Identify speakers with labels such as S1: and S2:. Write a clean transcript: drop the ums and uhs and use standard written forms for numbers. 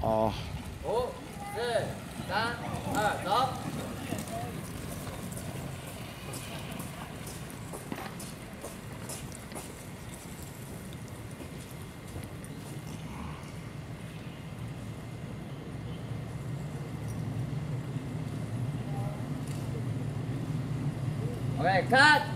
S1: 아,
S2: 5, 4, 3, 2, 1. 오케이, 컷!